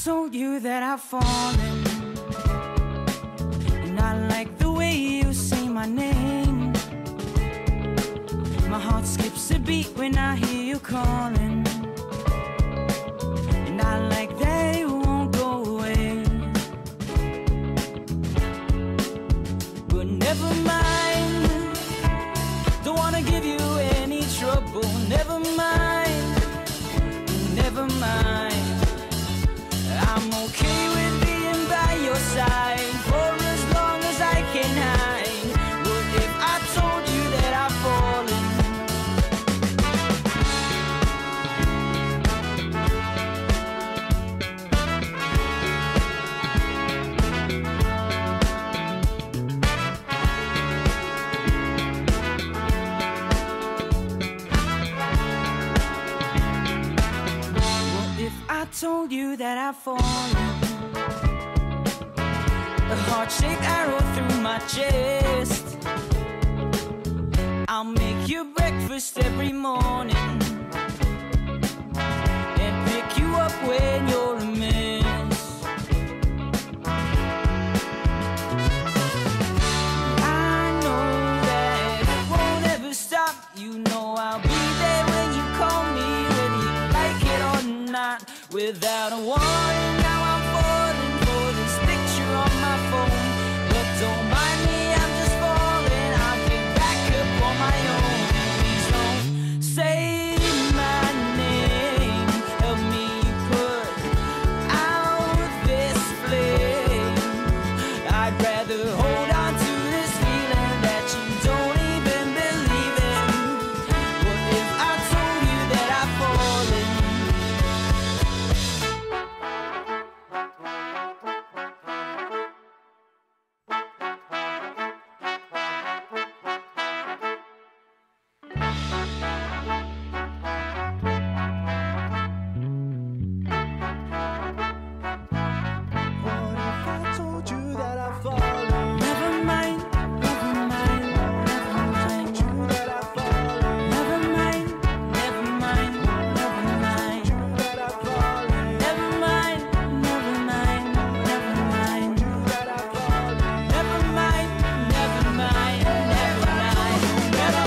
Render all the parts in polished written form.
told you that I've fallen, and I like the way you say my name. My heart skips a beat when I hear you calling, and I like that it won't go away. But never mind, don't wanna give you any trouble. Never mind, never mind. I'm okay with being by your side for as long as I can hide. What if I told you that I've fallen? What if I told you that I've fallen? A heart-shaped arrow through my chest. I'll make you breakfast every morning and pick you up when you're a mess. I know that it won't ever stop. You know I'll be there when you call me, whether you like it or not. Without a warning, now I'm falling for this picture on my phone. But don't mind me, I'm just falling. I'll get back up on my own. Please don't say my name. Help me put out this flame. I'd rather hold on to this feeling that you don't even believe in. What if I told you that I've fallen? Never mind, never mind, never mind. Never mind, never mind, never mind. Never mind, never mind, never mind. Never mind, never mind, never mind. Never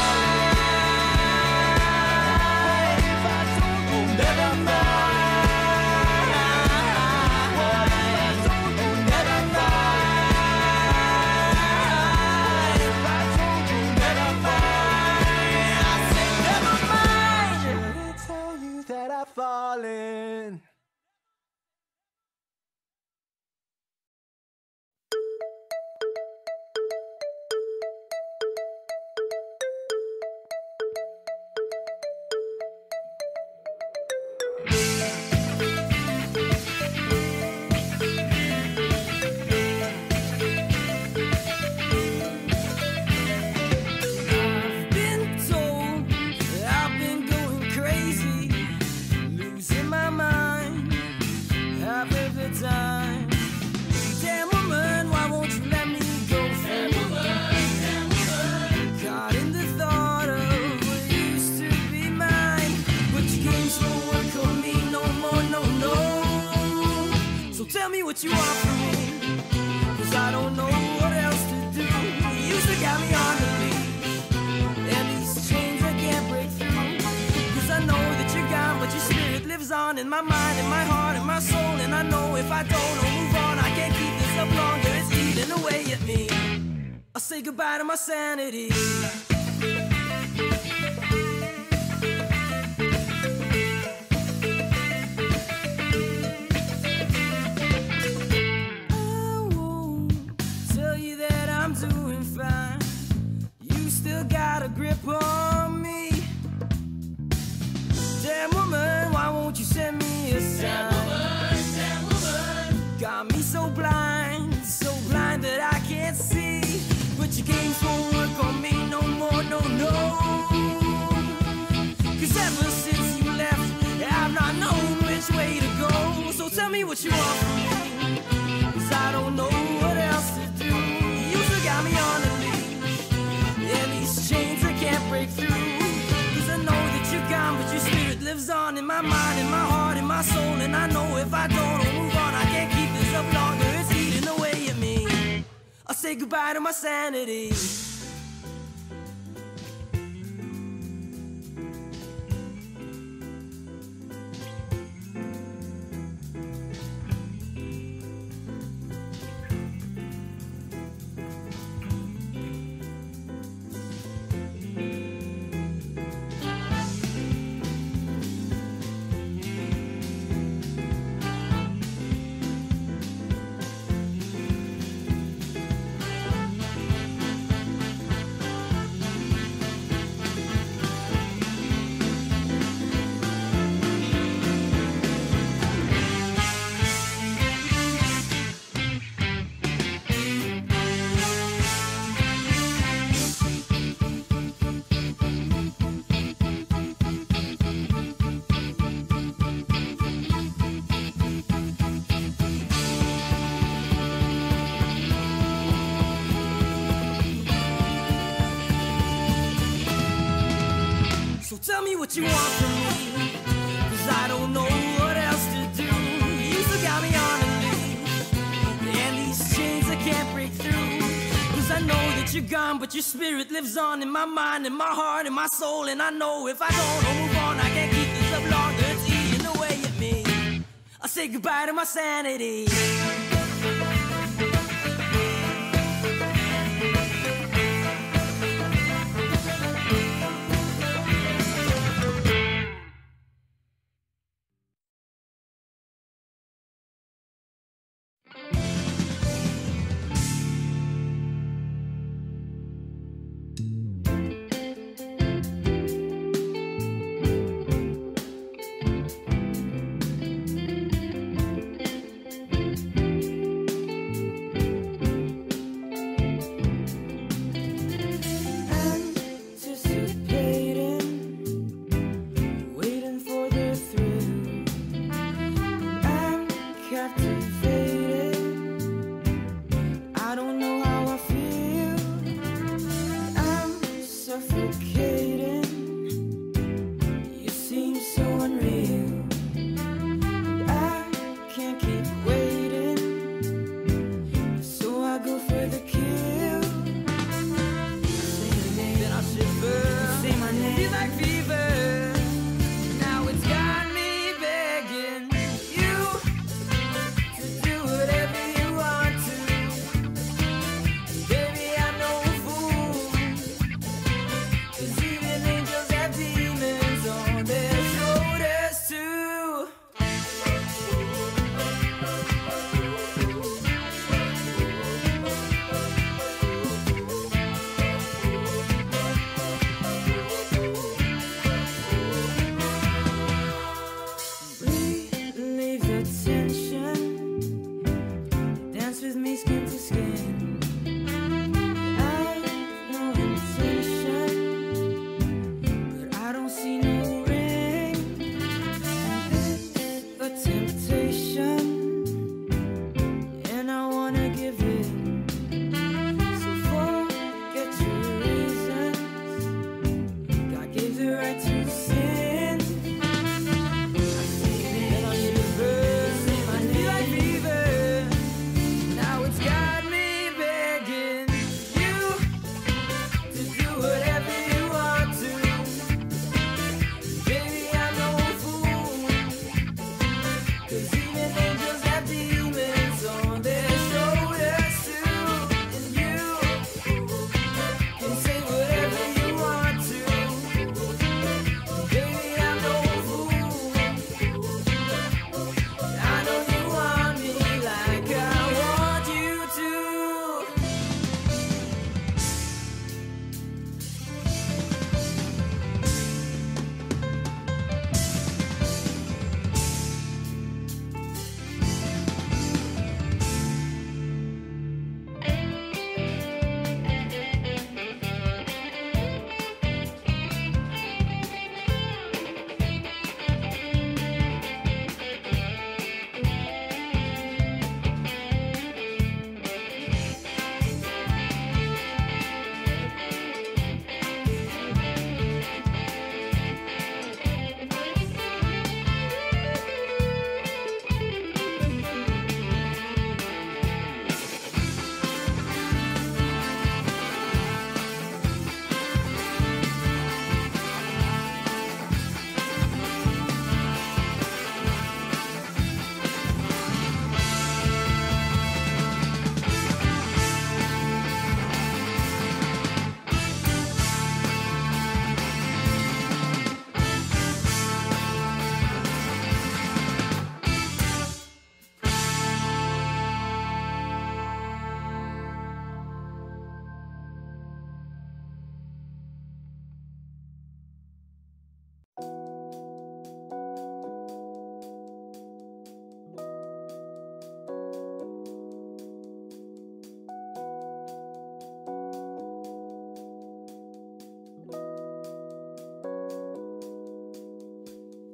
falling. I've been told that I've been going crazy, losing my mind half of the time. Damn woman, why won't you let me go free? Caught in the thought of what used to be mine, but your games won't work on me no more, no, no. So tell me what you want from me, 'cause I don't know what else to do. You used to got me on the lead, and these chains I can't break through. 'Cause I know that you're gone, but your spirit lives on in my mind, in my heart, in my soul. And I know if I don't move on, I can't keep this up longer. It's eating away at me. I'll say goodbye to my sanity. I won't tell you that I'm doing fine. You still got a grip on me. Damn woman, why won't you send me a sign? Damn woman, got me so blind that I can't see. But your games won't work on me no more, no, no. 'Cause ever since you left, I've not known which way to go. So tell me what you want from me, 'cause I don't know what else to do. You still got me on a leash, and these chains I can't break through. 'Cause I know that you're gone, but your spirit lives on in my mind, in my heart, in my my soul, and I know if I don't move on, I can't keep this up longer. It's eating away at me. I'll say goodbye to my sanity. Tell me what you want from me, 'cause I don't know what else to do. You still got me on a leash, and these chains I can't break through. 'Cause I know that you're gone, but your spirit lives on in my mind, in my heart, in my soul. And I know if I don't move on, I can't keep this up longer. It's eating away at me. I'll say goodbye to my sanity.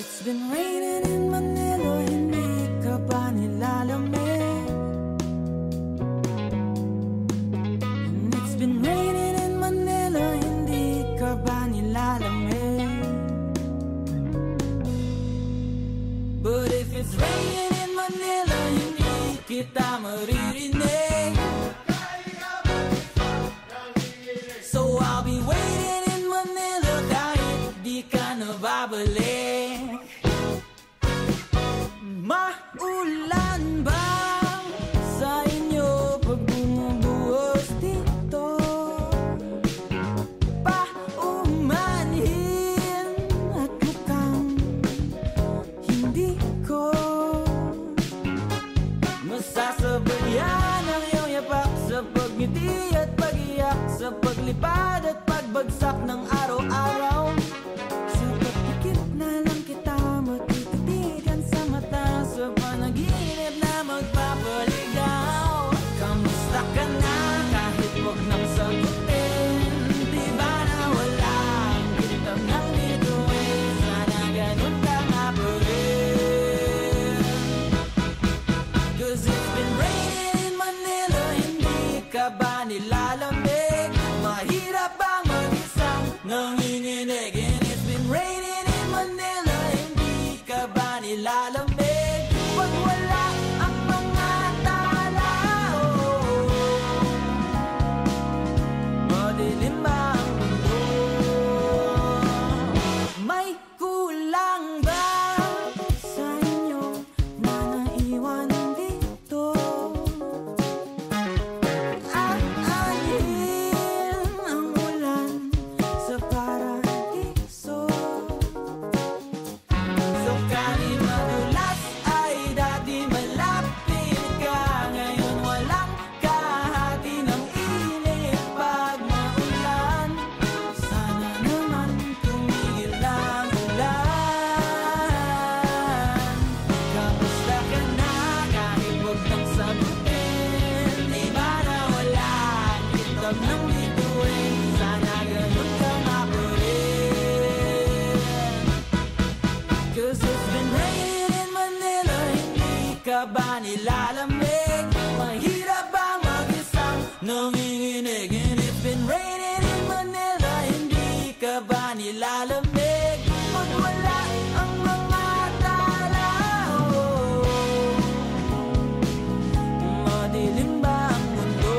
It's been raining in Manila, hindi ka ba nilalamig? And it's been raining in Manila, hindi ka ba nilalamig? But if it's raining in Manila, hindi kita maririnig. So I'll be waiting in Manila kahit di ka nababalik. Maulan ba sa inyo pag bumubuhos dito? Paumanhin at mukhang hindi ko masasabayan ang iyong yapak sa pagngiti at pag-iyak, sa paglipad at pagbagsak ng araw-araw. Sa pagpikit na lang kita matititigan sa mata, sa panaginip na magpapaligaw. Kamusta ka na kahit wag nang sagutin? Di ba na wala ang kitab ng bituin? Sana ganun ka nga pa rin. 'Cause it's been raining in Manila, hindi ka ba nilalamig? Mahirap bang mag-isang nanginginig? And it's been raining in Manila, hindi ka ba nilalamig? Pag wala ang mga tala, madilim ba ang mundo? May kulang ba sa inyo na naiwan dito? Aanhin ang ulan sa paraiso. So kahit madulas ay dati malapit ka, ngayon walang kahati ng init pag maulan. Sana naman tumigil ang ulan. Kamusta ka na kahit wag nang sagutin? Di ba na wala ang kitab ng bituin? Sana ganun ka nga pa rin. 'Cause it's been raining in Manila, hindi ka ba nilalamig? Mahirap bang mag-isang nanginginig? And it's been raining in Manila, hindi ka ba nilalamig? Pag wala ang mga tala, madilim ba ang mundo?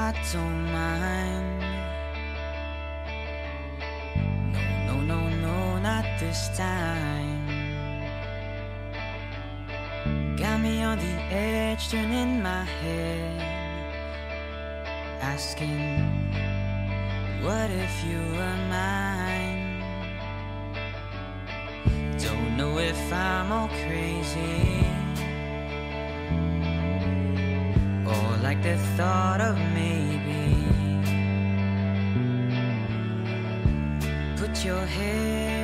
I don't mind. No, no, no, no, not this time. Got me on the edge, turning my head, asking, what if you were mine? Don't know if I'm all crazy, or like the thought of maybe put your head